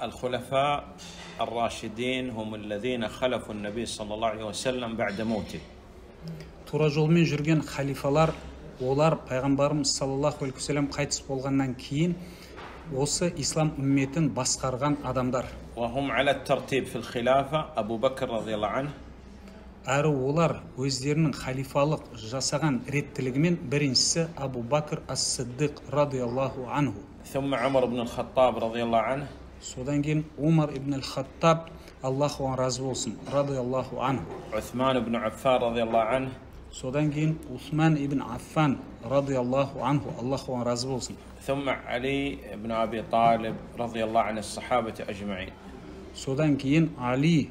الخلفاء الراشدين هم الذين خلفوا النبي صلى الله عليه وسلم بعد موته. Тура жолмен жүрген халифалар, олар пайғамбарымыз саллаллаху алейхи вассалам қайтыс болғаннан кейін осы ислам үмметін басқарған адамдар. وهم على الترتيب في الخلافة أبو بكر رضي الله عنه. Әрі олар өздерінің халифалық жасаған реттілігімен біріншісі Абу Бакр ас-Сиддиқ радиаллаху анху. ثم عمر بن الخطاب رضي الله عنه. Содан кейін Умар ибн аль-Хаттаб, Аллаху оған разы болсын, радиаллаху анху. عثمان بن عفان رضي الله عنه. Содан кейін Усман ибн Аффан радиаллаху анху, Аллаху оған разы болсын. ثم علي بن أبي طالب رضي الله عن الصحابة أجمعين. Содан кейін Али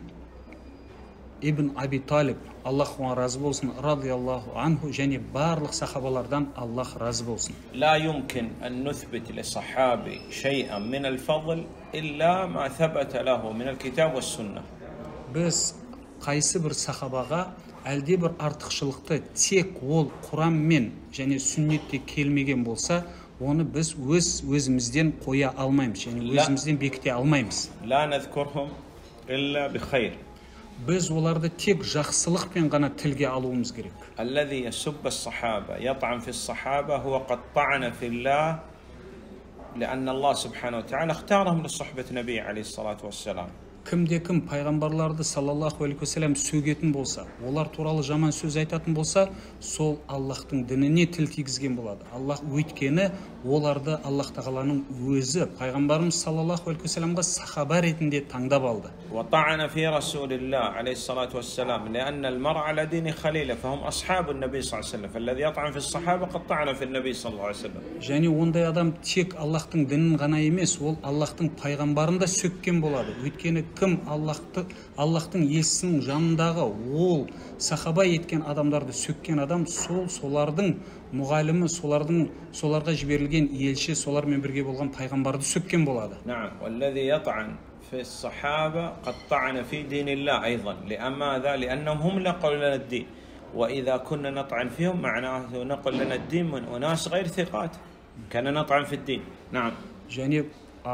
ибн Аби Талиб, Аллах оған разы болсын, радиаллаху анху, және барлық сахабалардан Аллах разы болсын. لا يمكن أن نثبت لصحابي شيئا من الفضل إلا ما ثبت له من الكتاب والسنة. Біз қайсы бір сахабаға әлде бір артықшылықты тек ол Құранмен және сүннетте келмеген болса, оны біз өзімізден қоя алмаймыз, және өзімізден бекіте алмаймыз. لا نذكرهم إلا بخير. Біз оларды тек жақсылықпен ғана тілге алуымыз керек. الذي يسب الصحابة يطعن في الصحابة هو قد طعن في الله لأن الله سبحانه وتعالى اختارهم لصحبة النبي عليه الصلاة والسلام. Кім пайғамбарларды саллаллаху алейхи вассалам сөгетін болса, олар туралы жаман сөз айтатын болса, сол Аллахтың дініне тіл тигізген болады. Аллах өйткені оларды Аллах тағаланың өзі пайғамбарымыз саллаллаху алейхи вассаламға сахаба ретінде таңдап алды. وطعن في رسول الله عليه الصلاة والسلام لأن المرء على دين خليله فهم أصحاب النبي صلى الله عليه وسلم فالذي يطعن في الصحابة قد طعن في النبي صلى الله عليه وسلم. Және ондай адам тек Аллахтың дінін ғана емес, ол Аллахтың пайғамбарын да сөккен болады. Өйткені кім Аллахтың елшісінің жанындағы ол сахаба еткен адамдарды сөккен адам, солардың мұғалімі, соларға жіберілген елші, солармен бірге болған пайғамбарды сөккен болады. نعم والذي يطعن في الصحابة قد طعن في دين الله أيضا. لماذا؟ لأنهم هم نقلوا لنا الدين وإذا كنا نطعن فيهم معناه نقل لنا الدين من أناس غير ثقات كان نطعن في الدين. نعم. Және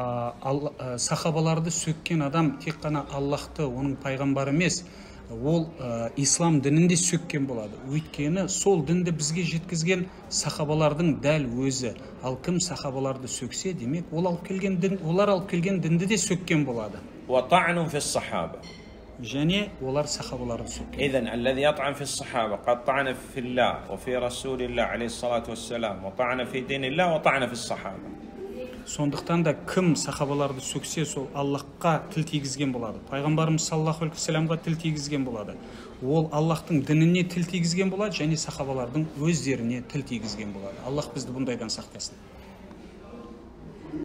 сахабаларды сөккен адам тек қана Аллахты, оның пайғамбары емес, ол ислам дінінде сөккен болады. Өйткені сол дінді бізге жеткізген сахабалардың дәл өзі. Ал кім сахабаларды сөксе, демек олар алып келген дінді де сөккен болады. وطعن في الصحابة. және олар сахабаларды сөккен. إذن الذي يطعن في الصحابة قد طعن في الله وفي رسول الله عليه الصلاة والسلام وطعن في دين الله وطعن في الصحابة. Сондықтан да кім сахабаларды сөксе, сол Аллахқа тіл тигізген болады. Пайғамбарымыз саллаллаху алейхи вассаламға тіл тигізген болады. Ол Аллахтың дініне тіл тигізген болады, және сахабалардың өздеріне тіл тигізген болады. Аллах бізді бұндайдан сақтасын.